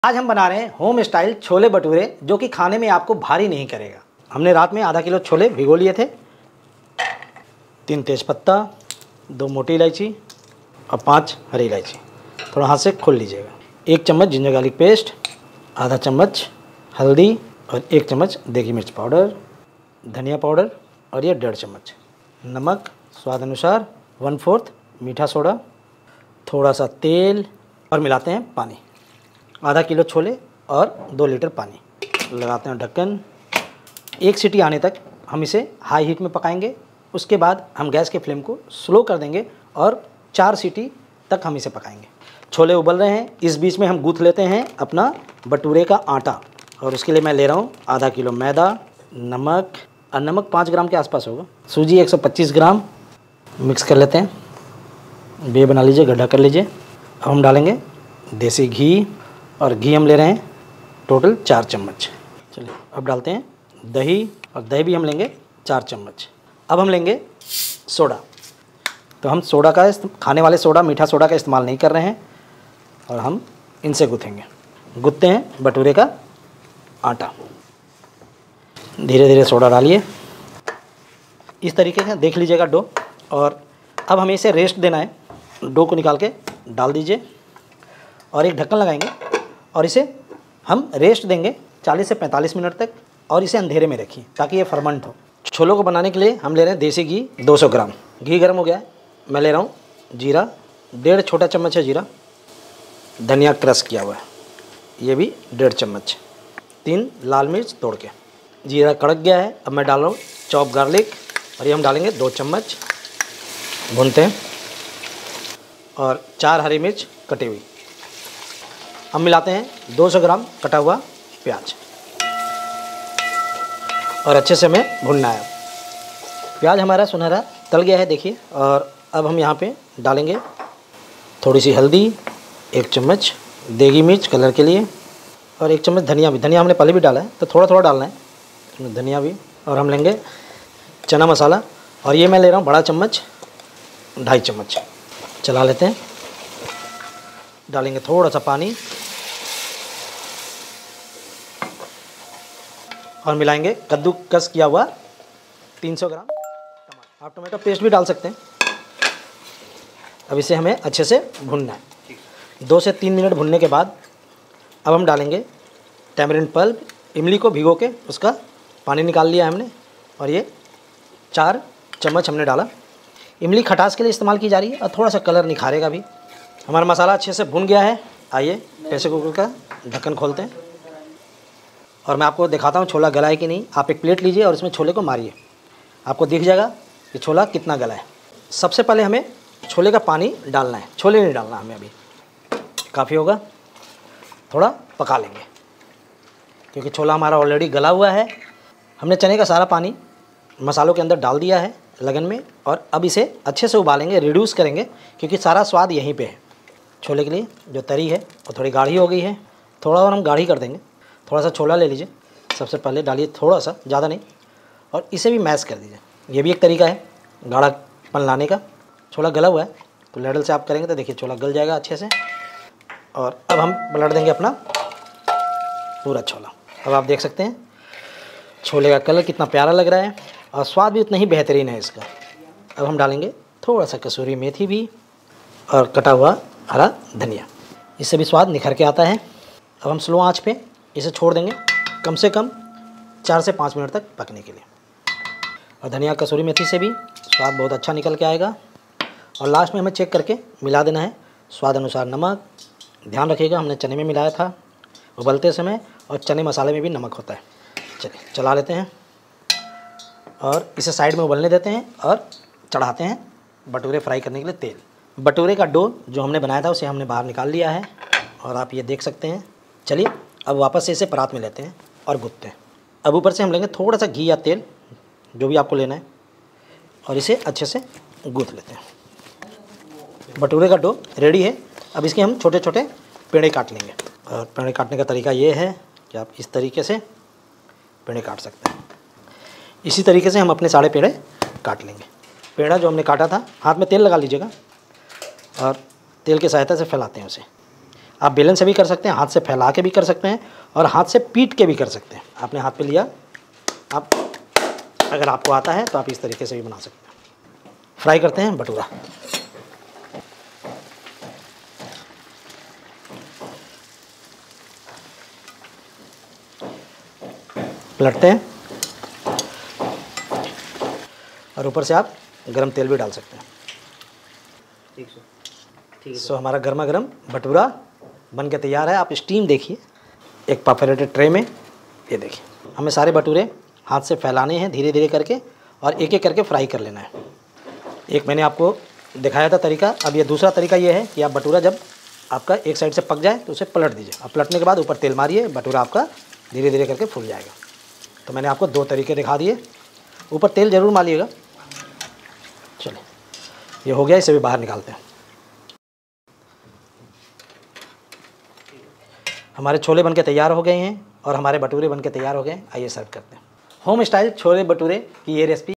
आज हम बना रहे हैं होम स्टाइल छोले भटूरे जो कि खाने में आपको भारी नहीं करेगा। हमने रात में आधा किलो छोले भिगो लिए थे, 3 तेज़पत्ता, 2 मोटी इलायची और 5 हरी इलायची। थोड़ा हाथ से खोल लीजिएगा। 1 चम्मच जिंजर गार्लिक पेस्ट, आधा चम्मच हल्दी और 1 चम्मच देगी मिर्च पाउडर, धनिया पाउडर और ये 1.5 चम्मच नमक स्वाद अनुसार, 1/4 मीठा सोडा, थोड़ा सा तेल और मिलाते हैं पानी। आधा किलो छोले और 2 लीटर पानी। लगाते हैं ढक्कन। 1 सीटी आने तक हम इसे हाई हीट में पकाएंगे। उसके बाद हम गैस के फ्लेम को स्लो कर देंगे और 4 सीटी तक हम इसे पकाएंगे। छोले उबल रहे हैं, इस बीच में हम गूँथ लेते हैं अपना भटूरे का आटा। और उसके लिए मैं ले रहा हूँ आधा किलो मैदा, नमक, और नमक 5 ग्राम के आसपास होगा, सूजी 125 ग्राम। मिक्स कर लेते हैं, बे बना लीजिए, गड्ढा कर लीजिए। अब हम डालेंगे देसी घी, और घी हम ले रहे हैं टोटल 4 चम्मच। चलिए अब डालते हैं दही, और दही भी हम लेंगे 4 चम्मच। अब हम लेंगे सोडा। तो हम सोडा का खाने वाले सोडा, मीठा सोडा का इस्तेमाल नहीं कर रहे हैं, और हम इनसे गूँथेंगे। गूँथते हैं भटूरे का आटा। धीरे धीरे सोडा डालिए, इस तरीके से देख लीजिएगा डो। और अब हमें इसे रेस्ट देना है। डो को निकाल के डाल दीजिए और एक ढक्कन लगाएंगे और इसे हम रेस्ट देंगे 40 से 45 मिनट तक। और इसे अंधेरे में रखिए ताकि ये फर्मेंट हो। छोलों को बनाने के लिए हम ले रहे हैं देसी घी 200 ग्राम। घी गर्म हो गया है, मैं ले रहा हूँ जीरा, 1.5 छोटा चम्मच है जीरा। धनिया क्रश किया हुआ है, ये भी 1.5 चम्मच। 3 लाल मिर्च तोड़ के। जीरा कड़क गया है, अब मैं डाल रहा हूँ चॉप गार्लिक, और ये हम डालेंगे 2 चम्मच। भूनते हैं। और 4 हरी मिर्च कटी हुई। हम मिलाते हैं 200 ग्राम कटा हुआ प्याज, और अच्छे से हमें भूनना है। प्याज हमारा सुनहरा तल गया है, देखिए। और अब हम यहाँ पे डालेंगे थोड़ी सी हल्दी, 1 चम्मच देगी मिर्च कलर के लिए, और 1 चम्मच धनिया भी। धनिया हमने पहले भी डाला है, तो थोड़ा थोड़ा डालना है इसमें धनिया भी। और हम लेंगे चना मसाला, और ये मैं ले रहा हूँ बड़ा चम्मच, 2.5 चम्मच। चला लेते हैं। डालेंगे थोड़ा सा पानी और मिलाएंगे कद्दूकस किया हुआ 300 ग्राम टमाटर। आप टमाटो पेस्ट भी डाल सकते हैं। अब इसे हमें अच्छे से भूनना है। 2 से 3 मिनट भूनने के बाद अब हम डालेंगे टैमरिंड पल्प। इमली को भिगो के उसका पानी निकाल लिया है हमने, और ये 4 चम्मच हमने डाला। इमली खटास के लिए इस्तेमाल की जा रही है, और थोड़ा सा कलर निखारेगा भी। हमारा मसाला अच्छे से भुन गया है। आइए प्रेशर कुकर का ढक्कन खोलते हैं, और मैं आपको दिखाता हूँ छोला गला है कि नहीं। आप एक प्लेट लीजिए और इसमें छोले को मारिए, आपको दिख जाएगा कि छोला कितना गला है। सबसे पहले हमें छोले का पानी डालना है, छोले नहीं डालना हमें अभी। काफ़ी होगा, थोड़ा पका लेंगे क्योंकि छोला हमारा ऑलरेडी गला हुआ है। हमने चने का सारा पानी मसालों के अंदर डाल दिया है लगन में, और अब इसे अच्छे से उबालेंगे, रिड्यूस करेंगे, क्योंकि सारा स्वाद यहीं पे है। छोले के लिए जो तरी है वो थोड़ी गाढ़ी हो गई है, थोड़ा और हम गाढ़ी कर देंगे। थोड़ा सा छोला ले लीजिए, सबसे पहले डालिए थोड़ा सा, ज़्यादा नहीं, और इसे भी मैश कर दीजिए। ये भी एक तरीका है गाढ़ापन लाने का। छोला गला हुआ है, तो लैडल से आप करेंगे तो देखिए छोला गल जाएगा अच्छे से। और अब हम पलट देंगे अपना पूरा छोला। अब आप देख सकते हैं छोले का कलर कितना प्यारा लग रहा है, और स्वाद भी उतना ही बेहतरीन है इसका। अब हम डालेंगे थोड़ा सा कसूरी मेथी भी, और कटा हुआ हरा धनिया, इससे भी स्वाद निखर के आता है। अब हम स्लो आंच पे इसे छोड़ देंगे कम से कम 4 से 5 मिनट तक पकने के लिए। और धनिया कसूरी मेथी से भी स्वाद बहुत अच्छा निकल के आएगा। और लास्ट में हमें चेक करके मिला देना है स्वाद अनुसार नमक। ध्यान रखिएगा, हमने चने में मिलाया था उबलते समय, और चने मसाले में भी नमक होता है। चलिए चला लेते हैं, और इसे साइड में उबलने देते हैं, और चढ़ाते हैं भटूरे फ्राई करने के लिए तेल। भटूरे का डो जो हमने बनाया था उसे हमने बाहर निकाल लिया है, और आप ये देख सकते हैं। चलिए अब वापस से इसे परात में लेते हैं और गूँथते हैं। अब ऊपर से हम लेंगे थोड़ा सा घी या तेल, जो भी आपको लेना है, और इसे अच्छे से गूँथ लेते हैं। भटूरे का डो रेडी है। अब इसके हम छोटे छोटे पेड़े काट लेंगे, और पेड़े काटने का तरीका ये है कि आप इस तरीके से पेड़े काट सकते हैं। इसी तरीके से हम अपने सारे पेड़े काट लेंगे। पेड़ा जो हमने काटा था, हाथ में तेल लगा लीजिएगा, और तेल की सहायता से फैलाते हैं उसे। आप बेलन से भी कर सकते हैं, हाथ से फैला के भी कर सकते हैं और हाथ से पीट के भी कर सकते हैं। आपने हाथ पे लिया, आप अगर आपको आता है तो आप इस तरीके से भी बना सकते हैं। फ्राई करते हैं भटूरा। पलटते हैं और ऊपर से आप गरम तेल भी डाल सकते हैं। ठीक सर, ठीक है। सो हमारा गर्मा गर्म भटूरा बन के तैयार है। आप स्टीम देखिए एक परफोरेटेड ट्रे में। ये देखिए, हमें सारे भटूरे हाथ से फैलाने हैं धीरे धीरे करके और एक एक करके फ्राई कर लेना है। एक मैंने आपको दिखाया था तरीका। अब ये दूसरा तरीका ये है कि आप भटूरा जब आपका एक साइड से पक जाए तो उसे पलट दीजिए। अब पलटने के बाद ऊपर तेल मारिए, भटूरा आपका धीरे धीरे करके फूल जाएगा। तो मैंने आपको 2 तरीके दिखा दिए। ऊपर तेल ज़रूर मारिएगा। चलिए, ये हो गया, इसे भी बाहर निकालते हैं। हमारे छोले बनके तैयार हो गए हैं और हमारे भटूरे बनके तैयार हो गए हैं। आइए सर्व करते हैं। होम स्टाइल छोले भटूरे की ये रेसिपी